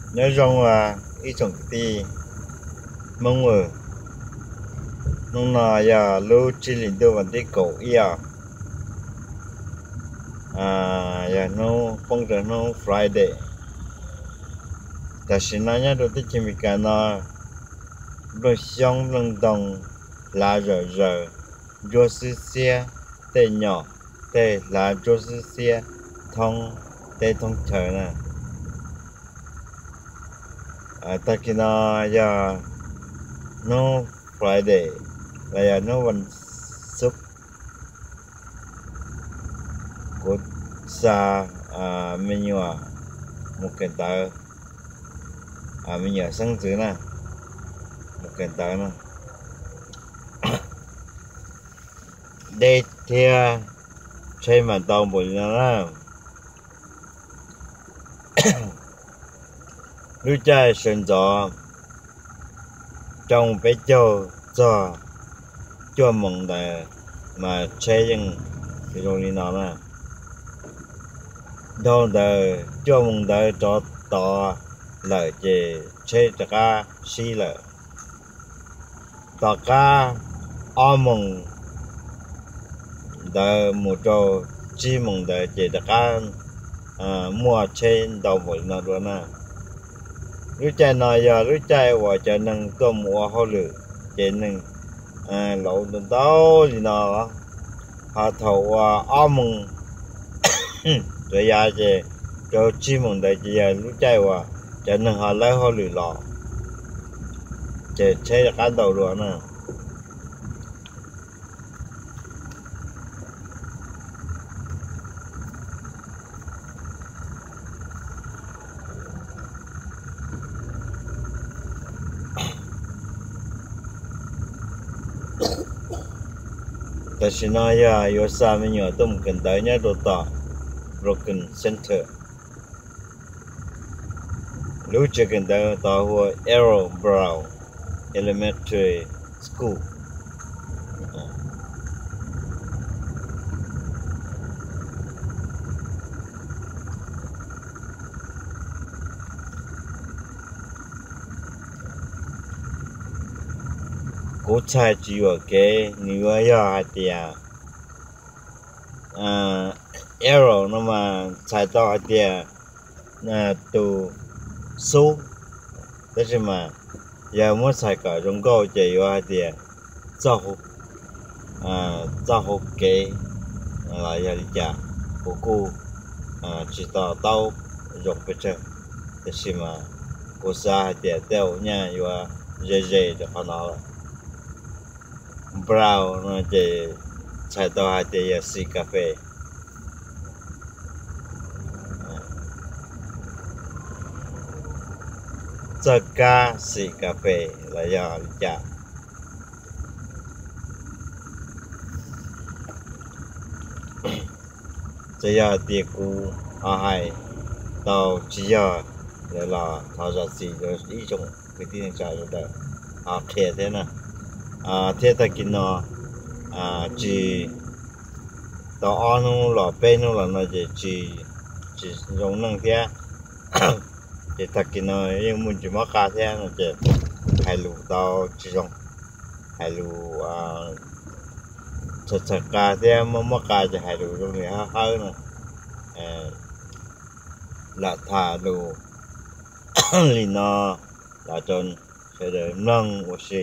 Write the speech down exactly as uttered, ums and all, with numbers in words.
nhớ rằng là ý trong tí mong ở nông nà ya lưu chỉ linh đồ vấn đề cổ ya à ya no phong trào no Friday ta xin nói nhớ đầu tiên chỉ mình cái nó rồi xong lần đồng là rờ rờ rồi xí xe tê nhỏ tê là rồi xí xe thông tê thông chờ nè à ta kia nó ya no Friday là ya noวันศุกร์của sa à mình nhớ một cái tờ à mình nhớ sáng thứ nè một cái tờ nè đây thì chơi mà tàu bự nó lúc chơi sinh gió trong bé châu cho cho mong đời mà chơi những cái đồ đi nó nè đâu đời cho mong đời cho to lợi về chơi tất cả xí lợi tất cả ở mong đời một chỗ chỉ mong đời về tất cả mua chơi đầu bự nó đó nè lúc chơi này giờ lúc chơi và chơi năng tôi mua hoa lửa chơi năng à lẩu tôm táo gì nào họ thầu ôm mùng rồi giờ chơi cho chim mùng đây giờ lúc chơi và chơi năng họ lấy hoa lửa lò chơi chơi được cái đầu rồi nè ta xin nói ya yo sa mình nhớ tôm cần tới nhá đồ tỏ broken center lúc chưa cần tới tỏ hoa Arrow Brown Elementary School cố chạy chỉ ở cái nhiều giờ hay thì à Arrow nó mà chạy to hay thì là từ số thế chứ mà giờ muốn chạy cả trong câu chỉ ở hay thì giao hộp à giao hộp cái là giờ đi chả của cô à chỉ tao tao dùng bây giờ thế chứ mà cô xa hay thì theo nha vừa dễ dễ được họ nói brown nó chỉ chạy tàu hai thì xì cà phê giờ ca xì cà phê là do chả giờ giờ tiệc cũ ở hai tàu chỉ giờ để là tháo ra xì rồi ý trong cái tiếng trả rồi đấy à kia thế này à thế ta kia nó à chỉ tao ăn nó là bên nó là nó chỉ chỉ chỉ dùng năng thế thì ta kia nó nhưng muốn chỉ mắc cá thế nó chỉ hai lù tao chỉ dùng hai lù à chặt chặt cá thế mà mắc cá chỉ hai lù trong này hơi hơi nè là thả lù lì nó là chọn sẽ để nâng của chị